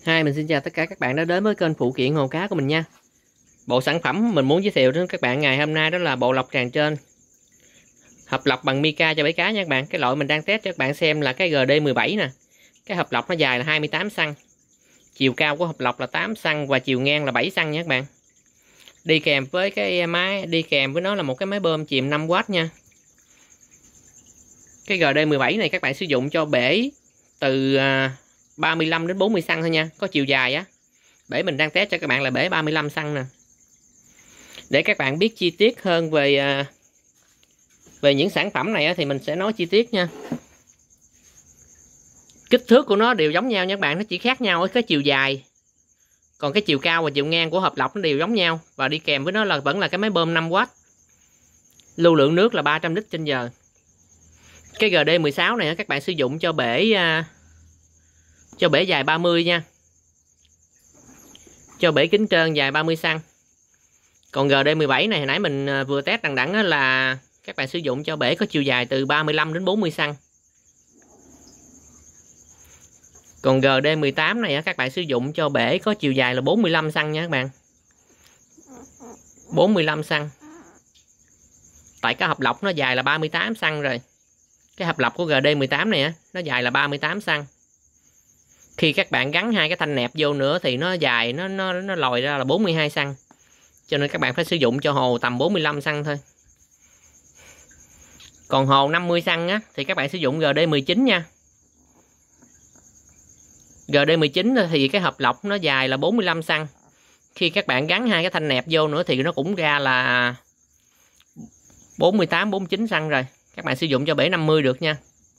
Mình xin chào tất cả các bạn đã đến với kênh phụ kiện hồ cá của mình nha. Bộ sản phẩm mình muốn giới thiệu đến các bạn ngày hôm nay đó là bộ lọc tràn trên hộp lọc bằng mica cho bẫy cá nha các bạn. Cái loại mình đang test cho các bạn xem là cái GD17 nè. Cái hộp lọc nó dài là 28 cm. Chiều cao của hộp lọc là 8 cm và chiều ngang là 7 cm nha các bạn. Đi kèm với cái máy, đi kèm với nó là một cái máy bơm chìm 5W nha. Cái GD17 này các bạn sử dụng cho bể từ 35 đến 40 cm thôi nha, có chiều dài á. Bể mình đang test cho các bạn là bể 35 cm nè. Để các bạn biết chi tiết hơn về những sản phẩm này thì mình sẽ nói chi tiết nha. Kích thước của nó đều giống nhau nha các bạn, nó chỉ khác nhau ở cái chiều dài. Còn cái chiều cao và chiều ngang của hộp lọc nó đều giống nhau, và đi kèm với nó là vẫn là cái máy bơm 5W. Lưu lượng nước là 300 lít trên giờ. Cái GD16 này các bạn sử dụng cho bể dài 30 nha. Cho bể kính trơn dài 30 cm. Còn GD17 này hồi nãy mình vừa test đằng là các bạn sử dụng cho bể có chiều dài từ 35 đến 40 cm. Còn GD18 này các bạn sử dụng cho bể có chiều dài là 45 cm nha các bạn. 45 cm. Tại cái hộp lọc nó dài là 38 cm rồi. Cái hộp lọc của GD18 này nó dài là 38 cm. Khi các bạn gắn hai cái thanh nẹp vô nữa thì nó dài, nó lòi ra là 42 cm. Cho nên các bạn phải sử dụng cho hồ tầm 45 cm thôi. Còn hồ 50 cm thì các bạn sử dụng GD19 nha. GD19 thì cái hộp lọc nó dài là 45 cm. Khi các bạn gắn hai cái thanh nẹp vô nữa thì nó cũng ra là 48 49 cm rồi. Các bạn sử dụng cho bể 50 được nha.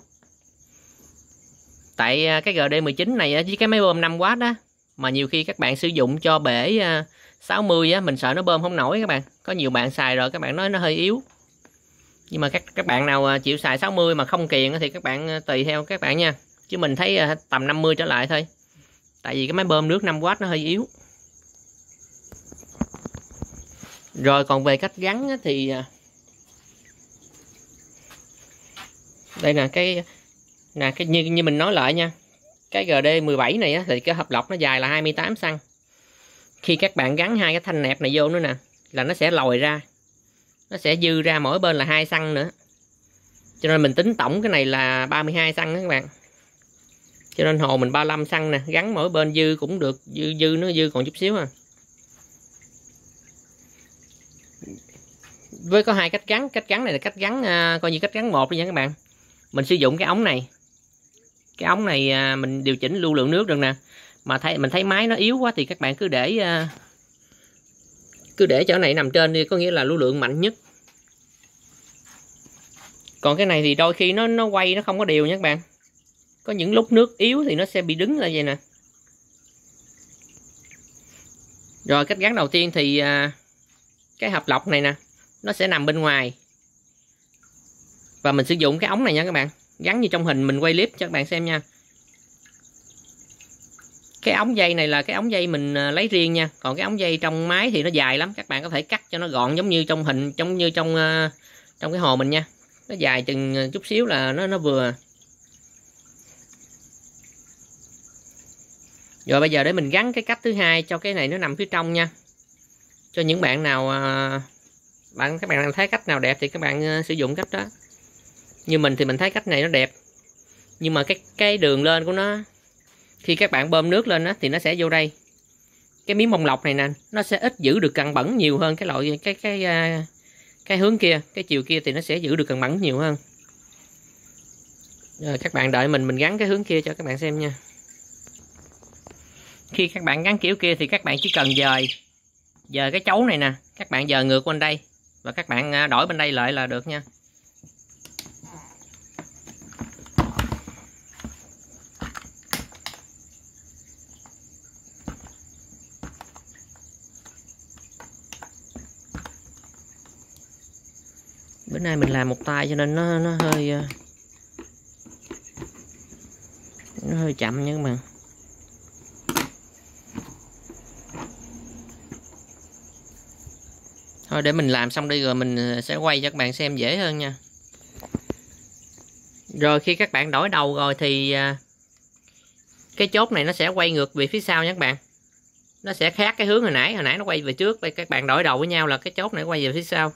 Tại cái GD19 này với cái máy bơm 5W đó, mà nhiều khi các bạn sử dụng cho bể 60 á, mình sợ nó bơm không nổi các bạn. Có nhiều bạn xài rồi các bạn nói nó hơi yếu. Nhưng mà các bạn nào chịu xài 60 mà không kiền thì các bạn tùy theo các bạn nha. Chứ mình thấy tầm 50 trở lại thôi. Tại vì cái máy bơm nước 5W nó hơi yếu. Rồi còn về cách gắn thì đây nè, cái như mình nói lại nha. Cái GD17 này thì cái hộp lọc nó dài là 28 cm. Khi các bạn gắn hai cái thanh nẹp này vô nữa nè là nó sẽ lòi ra. Nó sẽ dư ra mỗi bên là 2 cm nữa. Cho nên mình tính tổng cái này là 32 cm đó các bạn. Cho nên hồ mình 35 cm nè, gắn mỗi bên dư cũng được, nó dư còn chút xíu à. Với có hai cách gắn này là cách gắn coi như cách gắn một đi nha các bạn. Mình sử dụng cái ống này. Cái ống này mình điều chỉnh lưu lượng nước được nè. Mà mình thấy máy nó yếu quá thì các bạn cứ để chỗ này nằm trên đi, có nghĩa là lưu lượng mạnh nhất. Còn cái này thì đôi khi nó quay nó không có đều nha các bạn. Có những lúc nước yếu thì nó sẽ bị đứng lại vậy nè. Rồi cách gắn đầu tiên thì cái hộp lọc này nè nó sẽ nằm bên ngoài. Và mình sử dụng cái ống này nha các bạn. Gắn như trong hình mình quay clip cho các bạn xem nha. Cái ống dây này là cái ống dây mình lấy riêng nha. Còn cái ống dây trong máy thì nó dài lắm. Các bạn có thể cắt cho nó gọn giống như trong hình, trong cái hồ mình nha. Nó dài chừng chút xíu là nó vừa. Rồi bây giờ để mình gắn cái cách thứ hai cho cái này nó nằm phía trong nha. Cho những bạn nào các bạn thấy cách nào đẹp thì các bạn sử dụng cách đó. Như mình thì mình thấy cách này nó đẹp. Nhưng mà cái đường lên của nó, khi các bạn bơm nước lên thì nó sẽ vô đây. Cái miếng bông lọc này nè, nó sẽ ít giữ được cặn bẩn nhiều hơn cái loại cái hướng kia, cái chiều kia thì nó sẽ giữ được cặn bẩn nhiều hơn. Rồi các bạn đợi mình gắn cái hướng kia cho các bạn xem nha. Khi các bạn gắn kiểu kia thì các bạn chỉ cần dời cái chấu này nè, các bạn dời ngược bên đây và các bạn đổi bên đây lại là được nha. Bữa nay mình làm một tay cho nên nó hơi chậm nha các bạn. Thôi để mình làm xong đi rồi mình sẽ quay cho các bạn xem dễ hơn nha. Rồi khi các bạn đổi đầu rồi thì cái chốt này nó sẽ quay ngược về phía sau nha các bạn. Nó sẽ khác cái hướng hồi nãy nó quay về trước, các bạn đổi đầu với nhau là cái chốt này quay về phía sau.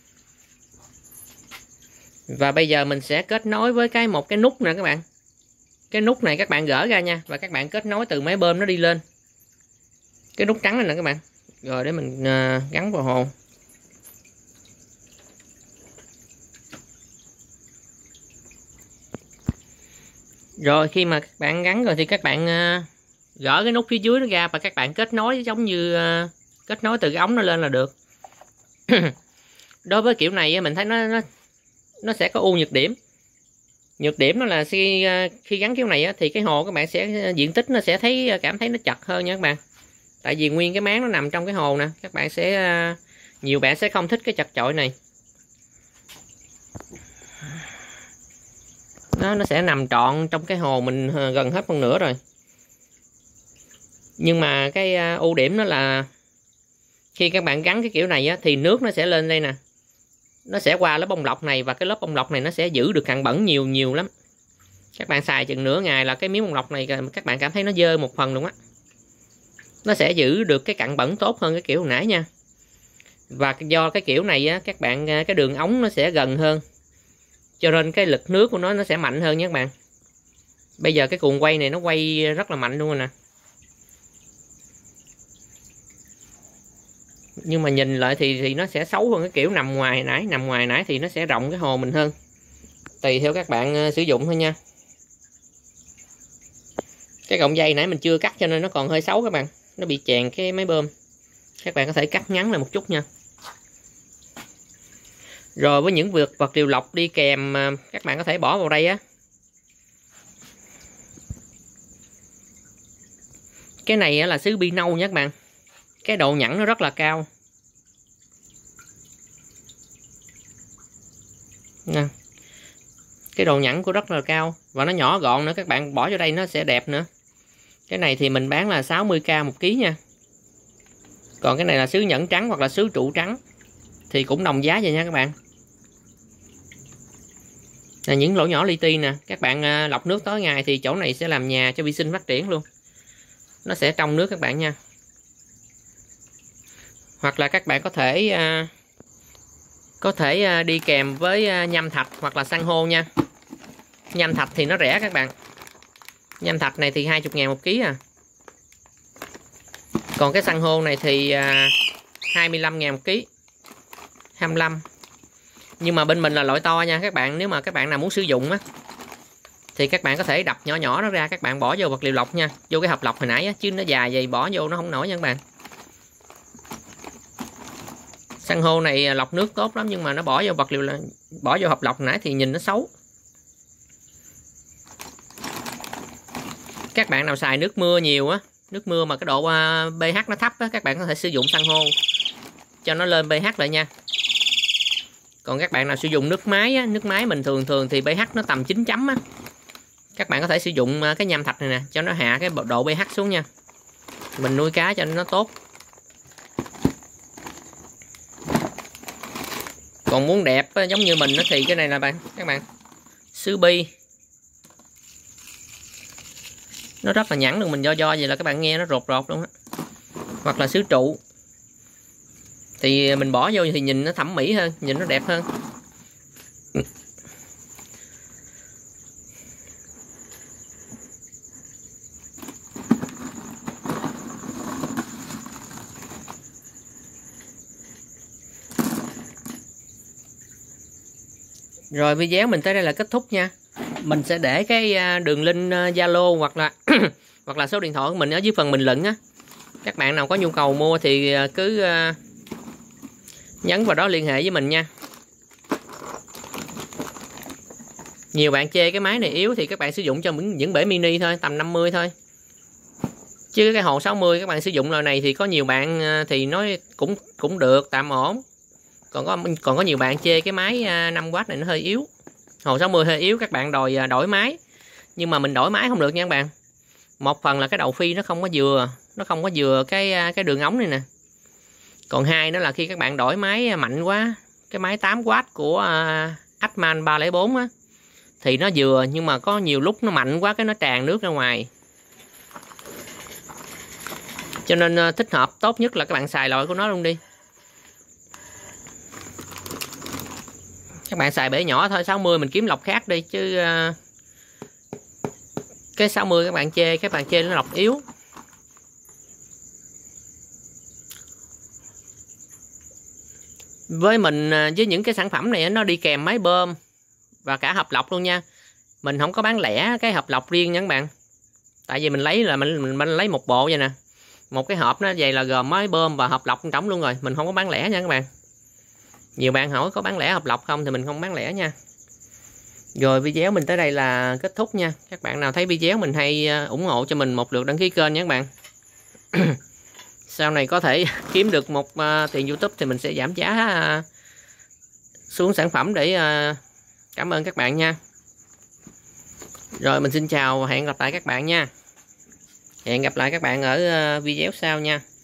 Và bây giờ mình sẽ kết nối với một cái nút nè các bạn. Cái nút này các bạn gỡ ra nha, và các bạn kết nối từ máy bơm nó đi lên. Cái nút trắng này nè các bạn. Rồi để mình gắn vào hồ. Rồi khi mà các bạn gắn rồi thì các bạn gỡ cái nút phía dưới nó ra, và các bạn kết nối giống như kết nối từ cái ống nó lên là được. Đối với kiểu này mình thấy nó sẽ có ưu nhược điểm. Nhược điểm nó là khi gắn kiểu này thì cái hồ các bạn sẽ diện tích nó sẽ cảm thấy nó chật hơn nha các bạn. Tại vì nguyên cái máng nó nằm trong cái hồ nè, các bạn sẽ nhiều bạn sẽ không thích cái chật chội này. Nó sẽ nằm trọn trong cái hồ mình gần hết phân nửa rồi. Nhưng mà cái ưu điểm đó là khi các bạn gắn cái kiểu này thì nước nó sẽ lên đây nè. Nó sẽ qua lớp bông lọc này, và cái lớp bông lọc này nó sẽ giữ được cặn bẩn nhiều lắm. Các bạn xài chừng nửa ngày là cái miếng bông lọc này các bạn cảm thấy nó dơ một phần luôn á. Nó sẽ giữ được cái cặn bẩn tốt hơn cái kiểu hồi nãy nha. Và do cái kiểu này các bạn cái đường ống nó sẽ gần hơn, cho nên cái lực nước của nó sẽ mạnh hơn nha các bạn. Bây giờ cái cuồng quay này nó quay rất là mạnh luôn rồi nè. Nhưng mà nhìn lại thì nó sẽ xấu hơn cái kiểu nằm ngoài nãy thì nó sẽ rộng cái hồ mình hơn. Tùy theo các bạn sử dụng thôi nha. Cái cọng dây nãy mình chưa cắt cho nên nó còn hơi xấu các bạn. Nó bị chèn cái máy bơm. Các bạn có thể cắt ngắn lại một chút nha. Rồi với những vật liệu lọc đi kèm các bạn có thể bỏ vào đây á. Cái này là sứ bi nâu nha các bạn. Cái độ nhẵn nó rất là cao nè. Cái độ nhẵn của rất là cao, và nó nhỏ gọn nữa, các bạn bỏ vô đây nó sẽ đẹp nữa. Cái này thì mình bán là 60k một ký nha. Còn cái này là sứ nhẫn trắng hoặc là sứ trụ trắng thì cũng đồng giá vậy nha các bạn. Là những lỗ nhỏ li ti nè, các bạn lọc nước tối ngày thì chỗ này sẽ làm nhà cho vi sinh phát triển luôn. Nó sẽ trong nước các bạn nha. Hoặc là các bạn có thể đi kèm với nham thạch hoặc là san hô nha. Nham thạch thì nó rẻ các bạn. Nham thạch này thì 20.000 một ký à. Còn cái san hô này thì 25.000 một ký. 25. Nhưng mà bên mình là loại to nha các bạn. Nếu mà các bạn nào muốn sử dụng á thì các bạn có thể đập nhỏ nhỏ nó ra, các bạn bỏ vô vật liệu lọc nha. Vô cái hộp lọc hồi nãy á, chứ nó dài vậy bỏ vô nó không nổi nha các bạn. San hô này lọc nước tốt lắm, nhưng mà nó bỏ vô hộp lọc nãy thì nhìn nó xấu. Các bạn nào xài nước mưa nhiều á, nước mưa mà cái độ pH nó thấp á, các bạn có thể sử dụng san hô cho nó lên pH lại nha. Còn các bạn nào sử dụng nước máy á, nước máy mình thường thì pH nó tầm 9 chấm á, các bạn có thể sử dụng cái nham thạch này nè cho nó hạ cái độ pH xuống nha. Mình nuôi cá cho nó tốt. Còn muốn đẹp giống như mình thì cái này là các bạn sứ bi. Nó rất là nhẵn luôn, mình do vậy là các bạn nghe nó rột luôn á. Hoặc là sứ trụ thì mình bỏ vô thì nhìn nó thẩm mỹ hơn, nhìn nó đẹp hơn. Rồi video mình tới đây là kết thúc nha. Mình sẽ để cái đường link Zalo hoặc là số điện thoại của mình ở dưới phần bình luận á. Các bạn nào có nhu cầu mua thì cứ nhấn vào đó liên hệ với mình nha. Nhiều bạn chê cái máy này yếu thì các bạn sử dụng cho những bể mini thôi, tầm 50 thôi. Chứ cái hồ 60 các bạn sử dụng loại này thì có nhiều bạn thì nói cũng được, tạm ổn. Còn có nhiều bạn chê cái máy 5W này nó hơi yếu. Hồ 60 hơi yếu, các bạn đòi đổi máy. Nhưng mà mình đổi máy không được nha các bạn. Một phần là cái đầu phi nó không có vừa cái đường ống này nè. Còn hai nữa là khi các bạn đổi máy mạnh quá, cái máy 8W của Atman 304 á, thì nó vừa, nhưng mà có nhiều lúc nó mạnh quá cái nó tràn nước ra ngoài. Cho nên thích hợp tốt nhất là các bạn xài loại của nó luôn đi. Các bạn xài bể nhỏ thôi, 60 mình kiếm lọc khác đi chứ cái 60 các bạn chê nó lọc yếu. Với mình với những cái sản phẩm này nó đi kèm máy bơm và cả hộp lọc luôn nha. Mình không có bán lẻ cái hộp lọc riêng nha các bạn. Tại vì mình lấy là mình lấy một bộ vậy nè. Một cái hộp nó vậy là gồm máy bơm và hộp lọc trong luôn rồi. Mình không có bán lẻ nha các bạn. Nhiều bạn hỏi có bán lẻ hộp lọc không thì mình không bán lẻ nha. Rồi video mình tới đây là kết thúc nha. Các bạn nào thấy video mình hay ủng hộ cho mình một lượt đăng ký kênh nha các bạn. Sau này có thể kiếm được một tiền YouTube thì mình sẽ giảm giá xuống sản phẩm để cảm ơn các bạn nha. Rồi mình xin chào và hẹn gặp lại các bạn nha. Hẹn gặp lại các bạn ở video sau nha.